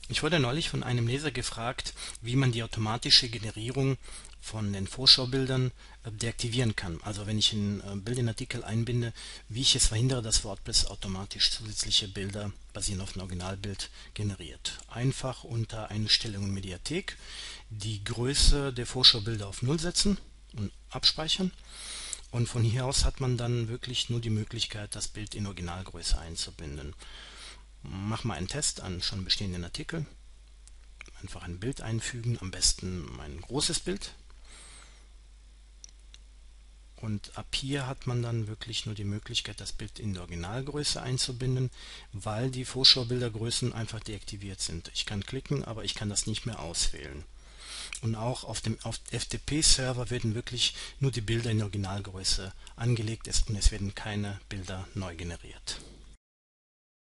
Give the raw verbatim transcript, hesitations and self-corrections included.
Ich wurde neulich von einem Leser gefragt, wie man die automatische Generierung von den Vorschaubildern äh, deaktivieren kann. Also wenn ich ein äh, Bild in den Artikel einbinde, wie ich es verhindere, dass WordPress automatisch zusätzliche Bilder basierend auf dem Originalbild generiert. Einfach unter Einstellungen Mediathek die Größe der Vorschaubilder auf Null setzen und abspeichern. Und von hier aus hat man dann wirklich nur die Möglichkeit, das Bild in Originalgröße einzubinden. Mach mal einen Test an schon bestehenden Artikel. Einfach ein Bild einfügen, am besten ein großes Bild. Und ab hier hat man dann wirklich nur die Möglichkeit, das Bild in der Originalgröße einzubinden, weil die Vorschaubildergrößen einfach deaktiviert sind. Ich kann klicken, aber ich kann das nicht mehr auswählen. Und auch auf dem auf F T P-Server werden wirklich nur die Bilder in der Originalgröße angelegt und es werden keine Bilder neu generiert.